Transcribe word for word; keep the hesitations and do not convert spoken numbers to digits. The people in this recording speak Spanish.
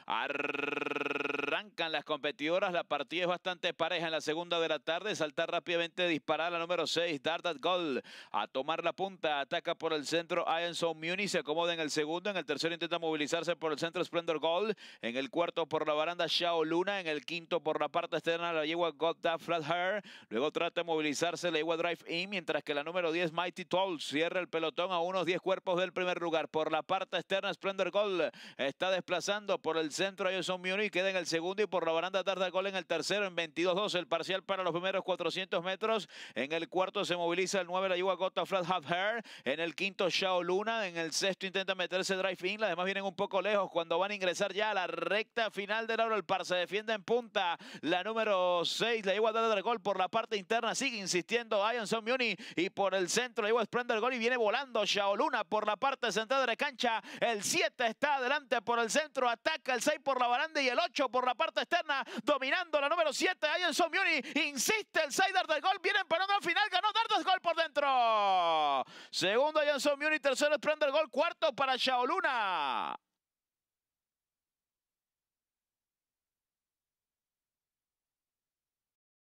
Arrancan las competidoras, la partida es bastante pareja en la segunda de la tarde. Salta rápidamente, disparar la número seis, Dart at Gold, a tomar la punta, ataca por el centro Iron Soul Muni, se acomoda en el segundo, en el tercero intenta movilizarse por el centro Splendor Gold, en el cuarto por la baranda Shao Luna, en el quinto por la parte externa la yegua God Da Flat Hair, luego trata de movilizarse la yegua Drive In, mientras que la número diez Mighty Toll cierra el pelotón a unos diez cuerpos del primer lugar. Por la parte externa Splendor Gold está desplazando por el centro Iron Soul Muni, queda en el segundo, y por la baranda Dart at Gold en el tercero, en veintidós dos el parcial para los primeros cuatrocientos metros. En el cuarto se moviliza el nueve la yegua God Da Flat Half Hair, en el quinto Shao Luna, en el sexto intenta meterse Drive In, las demás vienen un poco lejos cuando van a ingresar ya a la recta final del oro. El par se defiende en punta, la número seis, la yegua Dart at Gold por la parte interna, sigue insistiendo Iron Soul Muni, y por el centro la yegua Splendor Gold, y viene volando Shao Luna por la parte central de la cancha. El siete está adelante por el centro, ataca el seis por la baranda y el ocho por la parte externa, dominando la número siete, Iron Soul Muni, insiste el seis Dart at Gold, vienen para al final, ganó Dart at Gold por dentro. Segundo Iron Soul Muni, tercero Splendor Gold, cuarto para Shao Luna.